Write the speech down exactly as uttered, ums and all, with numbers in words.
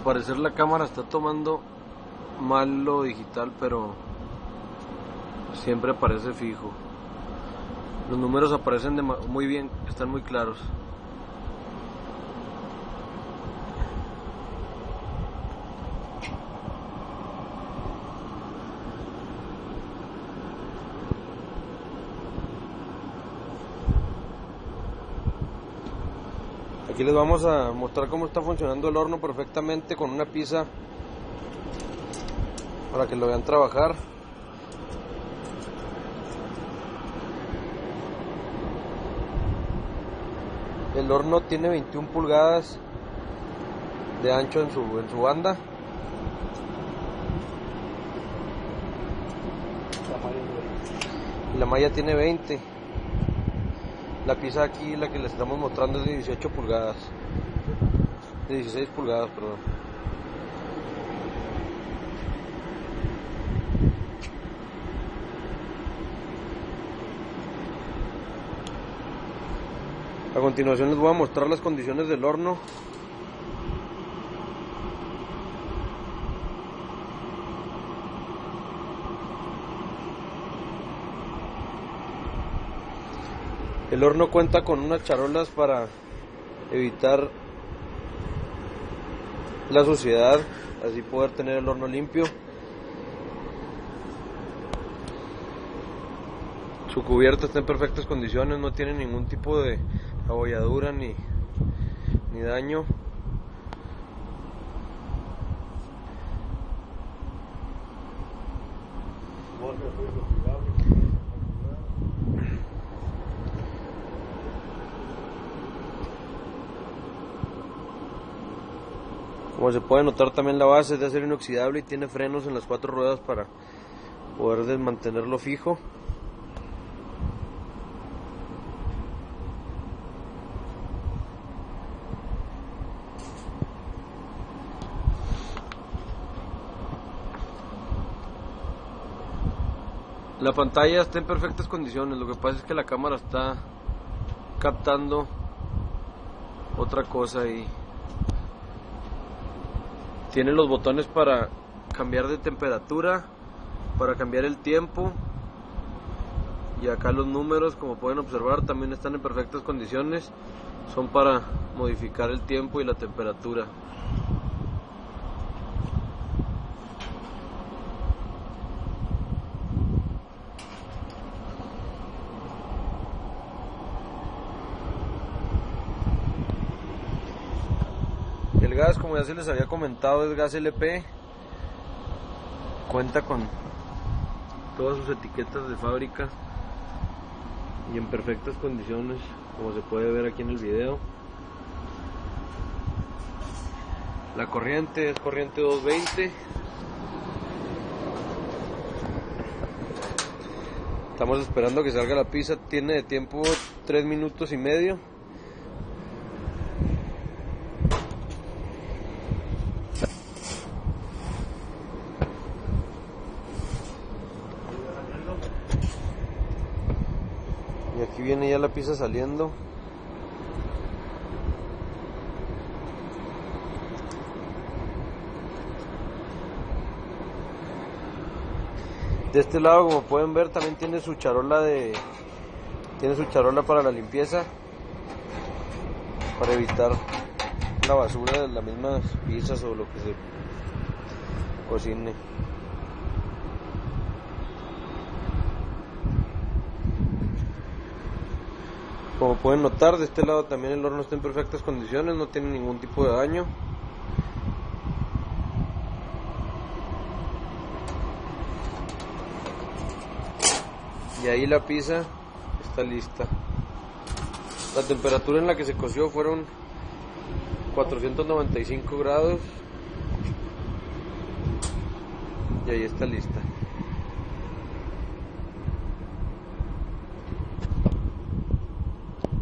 parecer la cámara está tomando mal lo digital, pero siempre aparece fijo. Los números aparecen de muy bien, están muy claros. Aquí les vamos a mostrar cómo está funcionando el horno perfectamente con una pizza para que lo vean trabajar. El horno tiene veintiuna pulgadas de ancho en su, en su banda. Y la malla tiene veinte. La pizza aquí, la que les estamos mostrando, es de dieciocho pulgadas. De dieciséis pulgadas, perdón. A continuación les voy a mostrar las condiciones del horno. El horno cuenta con unas charolas para evitar la suciedad, así poder tener el horno limpio. Su cubierta está en perfectas condiciones, no tiene ningún tipo de abolladura ni, ni daño. Como se puede notar, también la base es de acero inoxidable y tiene frenos en las cuatro ruedas para poder mantenerlo fijo. La pantalla está en perfectas condiciones, lo que pasa es que la cámara está captando otra cosa y tiene los botones para cambiar de temperatura, para cambiar el tiempo, y acá los números, como pueden observar, también están en perfectas condiciones, son para modificar el tiempo y la temperatura. El gas, como ya se les había comentado, es gas L P. Cuenta con todas sus etiquetas de fábrica y en perfectas condiciones, como se puede ver aquí en el video. La corriente es corriente doscientos veinte. Estamos esperando que salga la pizza. Tiene de tiempo tres minutos y medio. Y aquí viene ya la pizza saliendo. De este lado, como pueden ver, también tiene su charola de tiene su charola para la limpieza, para evitar la basura de las mismas pizzas o lo que se cocine. Como pueden notar, de este lado también el horno está en perfectas condiciones, no tiene ningún tipo de daño. Y ahí la pizza está lista. La temperatura en la que se coció fueron cuatrocientos noventa y cinco grados. Y ahí está lista.